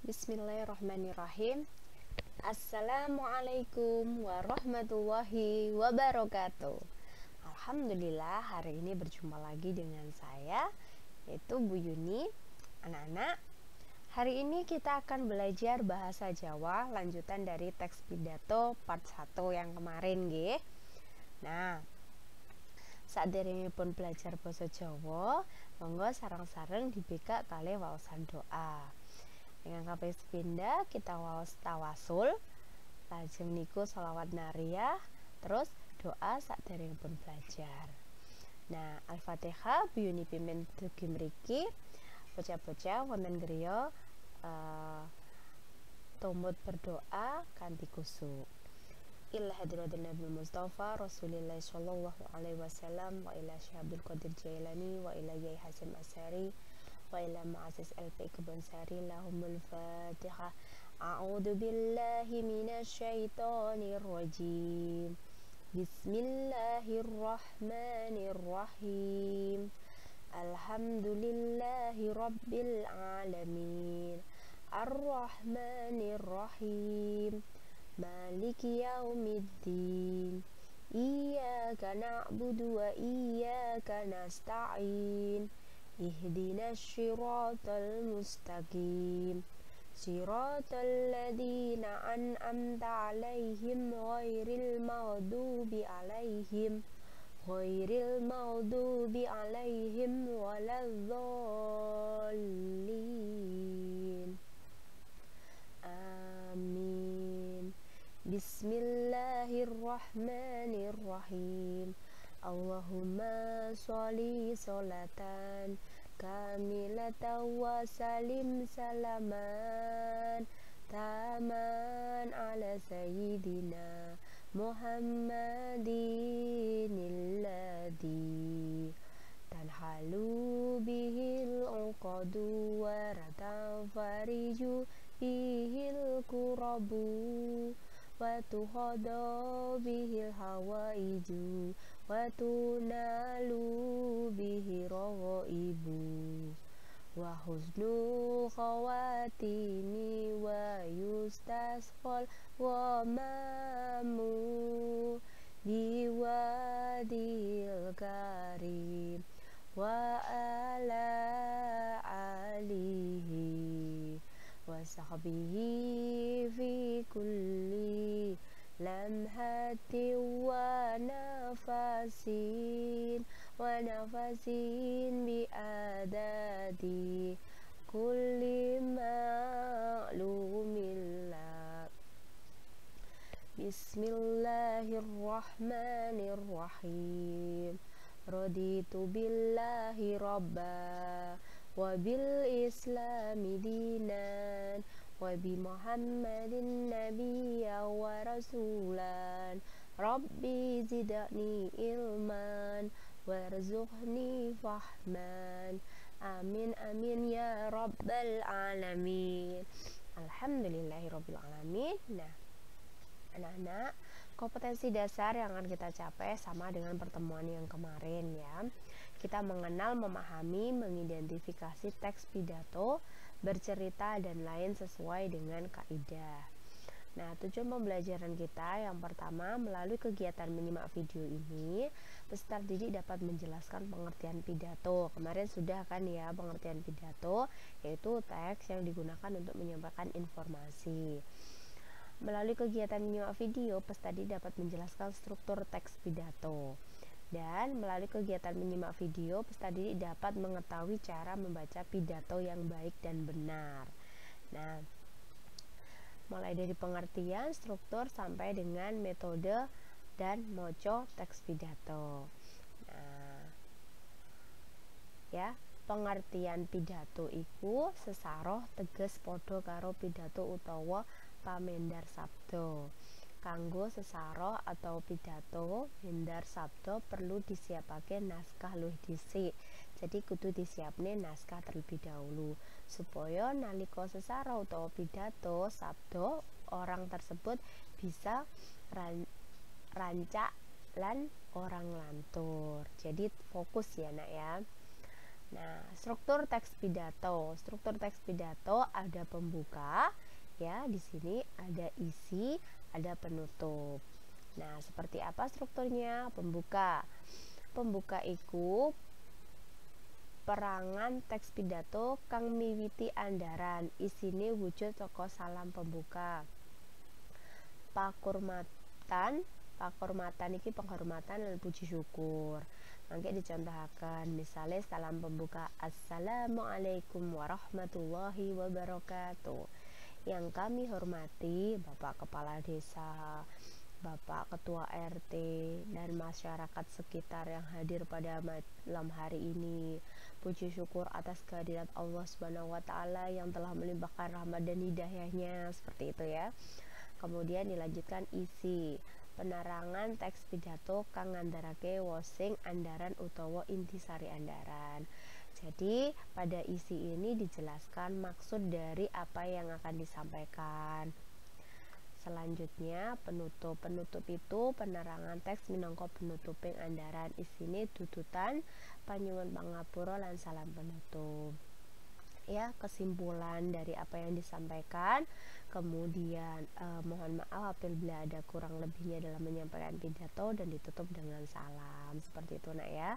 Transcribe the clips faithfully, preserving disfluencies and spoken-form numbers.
Bismillahirrahmanirrahim. Assalamualaikum warahmatullahi wabarakatuh. Alhamdulillah, hari ini berjumpa lagi dengan saya, yaitu Bu Yuni. Anak-anak, hari ini kita akan belajar bahasa Jawa lanjutan dari teks pidato part satu yang kemarin nggih. Nah, saderengipun belajar basa Jawa, monggo sareng-sareng dibekak kalih waosan doa. Dengan kaping sepindah kita waos tawasul, lajeng niku sholawat nariyah, terus doa saderengipun belajar. Nah, Al-Fatihah Bu Yuni pimpin dugi mriki. Bocah-bocah wonten griya uh, tumut berdoa kanthi kusuk. Ila hadratin Nabi Mustafa Rasulillah sallallahu alaihi wasallam wa ila Syahabil Qadir Jailani wa ila Yai Hasim Asyari wa ila Ma'asis L P Kebonsari lahumul Fatihah. A'udzu billahi minasyaitonir rajim. Bismillahirrahmanirrahim. Alhamdulillahi rabbil alamin. Ar-Rahmanir-Rahim. Maliki yaumiddin. Iyyaka na'budu wa iyyaka nasta'in. Ihdinas siratal mustaqim. Siratal ladzina an'amta 'alaihim ghairil maghdubi 'alaihim ghairil maghdubi 'alaihim waladdallin. Amin. Bismillahirrahmanirrahim. Allahumma sholli sholatan kamilatan wa salim salaman taman ala sayyidina Muhammadin alladhi tanhalu bihil uqadu wa ratanfariju bihil kurabu wa tuhada bihil hawaiju wa tunalu bihi raghaibu wa husnul khawatimi wa yustasqal wa mamu biwadil karim wa ala alihi wa sahbihi fi kulli lamhati wa nafasin wa nafasin bi adadi kulli ma'lumillah. Bismillahirrahmanirrahim. Raditu billahi rabba wa bil islami dinan wa bi Muhammadin nabiyya wa rasulan. Rabbi zidni ilman warzuqni fahman. Amin amin ya rabbal alamin. Alhamdulillahirabbil alamin. Nah, anak-anak, kompetensi dasar yang akan kita capai sama dengan pertemuan yang kemarin ya. Kita mengenal, memahami, mengidentifikasi teks pidato, bercerita dan lain sesuai dengan kaidah. Nah, tujuan pembelajaran kita yang pertama, melalui kegiatan menyimak video ini, peserta didik dapat menjelaskan pengertian pidato. Kemarin sudah kan ya pengertian pidato, yaitu teks yang digunakan untuk menyampaikan informasi. Melalui kegiatan menyimak video, peserta didik dapat menjelaskan struktur teks pidato. Dan melalui kegiatan menyimak video, peserta didik dapat mengetahui cara membaca pidato yang baik dan benar. Nah, mulai dari pengertian, struktur, sampai dengan metode dan moco teks pidato. Nah, ya, pengertian pidato iku sesaroh teges podo karo pidato utawa pamendar sabdo. Kanggo sesaroh atau pidato mendar sabdo perlu disiapake naskah luwih dhisik. Jadi kudu disiapne naskah terlebih dahulu supaya nalika sesaroh utawa pidato sabdo orang tersebut bisa ran rancak lan orang lantur. Jadi fokus ya nak ya. Nah, struktur teks pidato. Struktur teks pidato ada pembuka, ya, di sini ada isi, ada penutup. Nah, seperti apa strukturnya? Pembuka. Pembuka iku perangan teks pidato kang miwiti andaran, isine wujud saka salam pembuka. Pakurmatan, pakurmatan iki penghormatan lan puji syukur. Mangke dicontohaken, misalnya salam pembuka, Assalamualaikum warahmatullahi wabarakatuh. Yang kami hormati Bapak Kepala Desa, Bapak Ketua R T, dan masyarakat sekitar yang hadir pada malam hari ini. Puji syukur atas kehadirat Allah Subhanahu wa taala yang telah melimpahkan rahmat dan hidayahnya, seperti itu ya. Kemudian dilanjutkan isi. Penerangan teks pidato kang ngandharake wosing andaran utawa intisari andaran. Jadi pada isi ini dijelaskan maksud dari apa yang akan disampaikan. Selanjutnya penutup. Penutup itu penerangan teks minangka penutuping andaran, isine tututan, panyuwun pangapura lan salam penutup. Ya, kesimpulan dari apa yang disampaikan. Kemudian eh, mohon maaf apabila ada kurang lebihnya dalam menyampaikan pidato, dan ditutup dengan salam, seperti itu nak ya.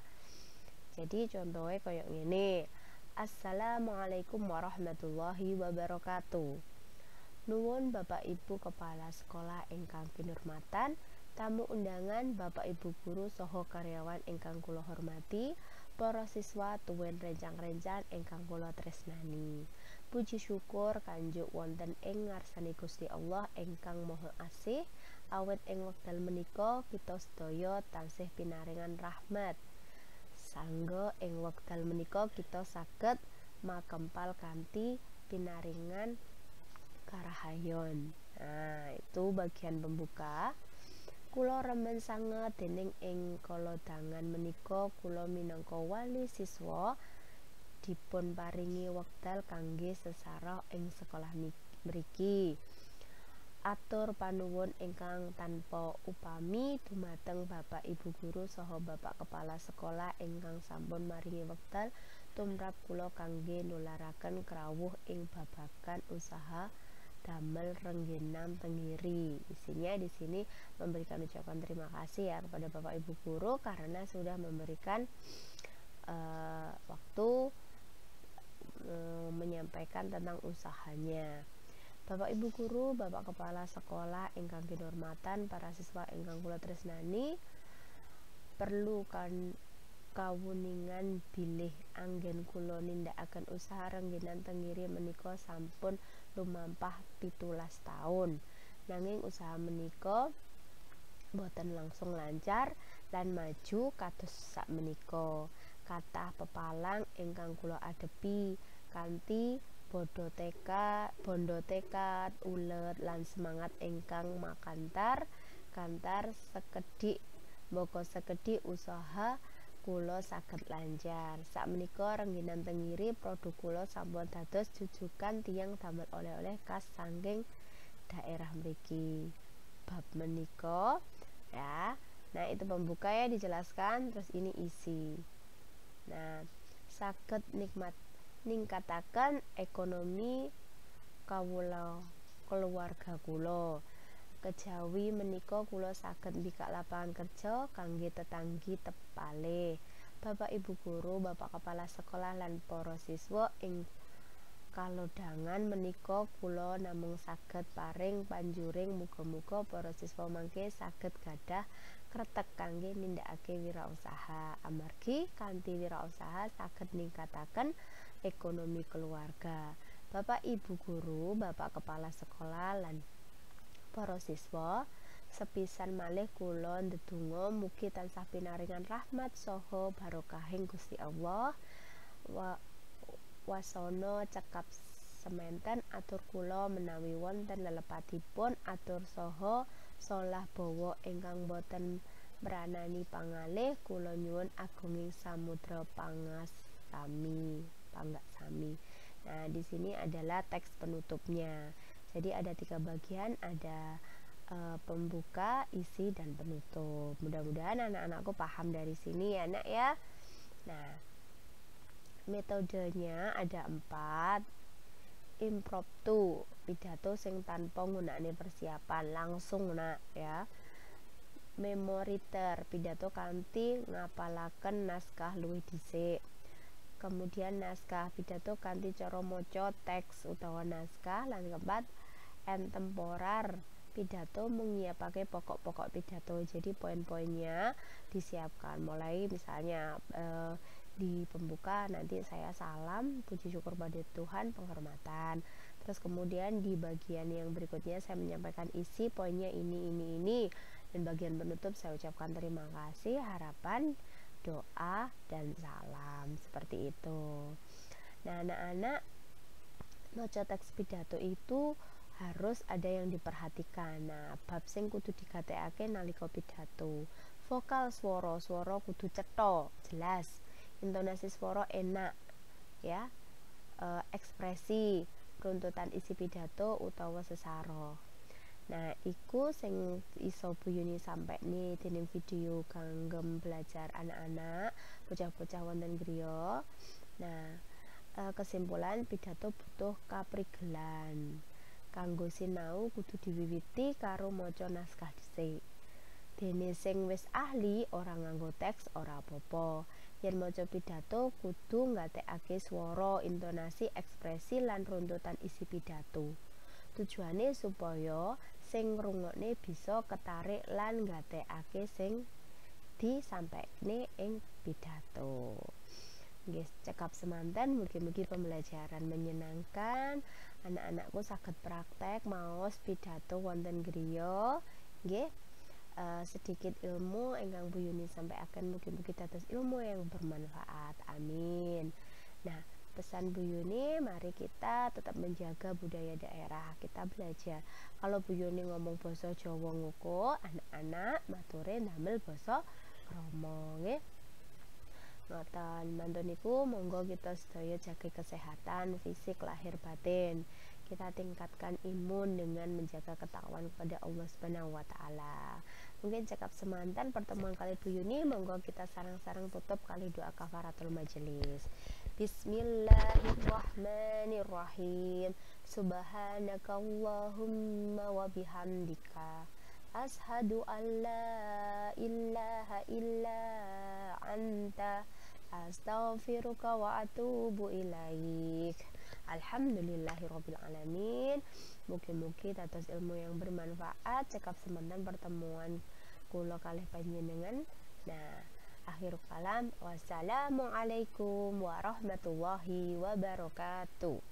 Jadi contohnya kayak gini, Assalamualaikum warahmatullahi wabarakatuh. Nuwun Bapak Ibu Kepala Sekolah ingkang kinurmatan, tamu undangan Bapak Ibu guru saha karyawan ingkang kula hormati, para siswa tuwin rencang-rencang ingkang kula tresnani. Puji syukur kanjuk wonten ing ngarsane Gusti Allah ingkang Maha Asih, awet ing wekdal menika kita sedaya tansih pinaringan rahmat. Sangga ing wekdal menika kita saged makempal kanthi pinaringan karahayon. Nah, itu bagian pembuka. Kula remen sanget dening ing kala dangan menika kula minangka wali siswa dipun paringi wekdal kangge sesarah ing sekolah mriki. Atur panuwun ingkang tanpa upami dumateng Bapak Ibu guru saha Bapak Kepala Sekolah ingkang sampun maringi wekdal tumrap kula kangge nularaken krawuh ing babagan usaha damel rengginang tenggiri. Isinya di sini memberikan ucapan terima kasih ya kepada Bapak Ibu guru karena sudah memberikan uh, waktu uh, menyampaikan tentang usahanya. Bapak Ibu guru, Bapak Kepala Sekolah ingkang kinurmatan, para siswa ingkang kula tresnani, perlu kan kawuningan bilih anggen kula nindakaken usaha rengginang tenggiri menika sampun lumampah pitulas taun. Nanging usaha menika boten langsung lancar lan maju kados sak menika. Kathah pepalang ingkang kula adepi kanthi bondo tekad, bondo tekad, ulet lan semangat ingkang makantar kantar sekedhik mboko sekedhik usaha kula saged lancar. Sakmenika rengginang tenggiri produk kula sampun dados jujukan tiyang damel oleh-oleh khas saking daerah mriki. Bab menika ya. Nah, itu pembuka ya dijelaskan, terus ini isi. Nah, saged nikmat ningkataken ekonomi kawula keluarga kula. Kejawi menika kula saged mbikak lapangan kerja kangge tetanggi tepale. Bapak Ibu guru, Bapak Kepala Sekolah lan para siswa ing kalodhangan menika kula namung saged paring panjuring muga-muga para siswa mangke saged gadah kretek kangge nindakake wirausaha. Amargi kanthi wirausaha saged ningkataken ekonomi keluarga. Bapak Ibu guru, Bapak Kepala Sekolah lan para siswa, sepisan malih kula ndedonga mugi tansah pinaringan rahmat saha barokahing Gusti Allah. Wa, wasana cekap semanten atur kula menawi wonten lelepatipun atur saha solah bawa ingkang boten mbranani pangalih kula nyuwun agunging samudra pangasami panggak sami. Nah, di sini adalah teks penutupnya. Jadi ada tiga bagian, ada e, pembuka, isi, dan penutup. Mudah-mudahan anak-anakku paham dari sini ya, Nak ya. Nah, Metodenya ada empat. Impromptu, pidato sing tanpa nggunakake persiapan, langsung nak ya. Memoriter, pidato kanthi ngapalaken naskah luwih dhisik. Kemudian naskah, pidato kanthi cara maca teks utawa naskah. Lan keempat, entemporar, pidato menyiapake pokok-pokok pidato, jadi poin-poinnya disiapkan, mulai misalnya eh, di pembuka nanti saya salam, puji syukur pada Tuhan, penghormatan. Terus kemudian di bagian yang berikutnya saya menyampaikan isi poinnya ini, ini, ini. Dan bagian penutup saya ucapkan terima kasih, harapan, doa, dan salam. Seperti itu. Nah, anak-anak, maca teks pidato itu harus ada yang diperhatikan. Nah, bab sing kudu digatekake nalika pidato. Vokal swara, swara kudu cetha, jelas. Intonasi swara enak ya. E, ekspresi, runtutan isi pidato utawa sesaro. Nah, iku sing iso buyuni sampai nih dening video kanggem belajar anak-anak bocah-bocah wonten griya. Nah, e, kesimpulan pidato butuh kaprigelan. Kanggo sinau kudu diwiwiti karo maca naskah dhisik. Dene sing wis ahli ora nganggo teks ora apa-apa. Yen maca pidato kudu nggatekake swara, intonasi, ekspresi lan runtutan isi pidato. Tujuane supaya sing ngrungokne bisa ketarik lan nggatekake sing disampaikne ing pidato. Nggih, cekap semanten, mugi-mugi pembelajaran menyenangkan. Anak-anakku saged praktek maos pidato wonten griya. Nggih. Uh, sedikit ilmu ingkang Bu Yuni sampaikan, mugi-mugi dados ilmu yang bermanfaat. Amin. Nah, pesan Bu Yuni, mari kita tetap menjaga budaya daerah. Kita belajar. Kalau Bu Yuni ngomong basa Jawa nguko, anak-anak mature ndamel basa krama nggih. Ngoten, mantun niku monggo kita sedaya jaga kesehatan fisik lahir batin. Kita tingkatkan imun dengan menjaga ketakwaan kepada Allah Subhanahu wa taala. Mungkin cekap semanten pertemuan kali Bu Yuni, monggo kita sarang-sarang tutup kali doa kafaratul majelis. Bismillahirrahmanirrahim. Subhanakallahumma wa bihamdika ashhadu an la ilaha illa anta astaghfiruka wa atubu ilaik. Alhamdulillahirabbil alamin. Mugi-mugi dados ilmu yang bermanfaat. Cekap semanten pertemuan kula kalih panjenengan. Nah, akhir kalam, wassalamualaikum warahmatullahi wabarakatuh.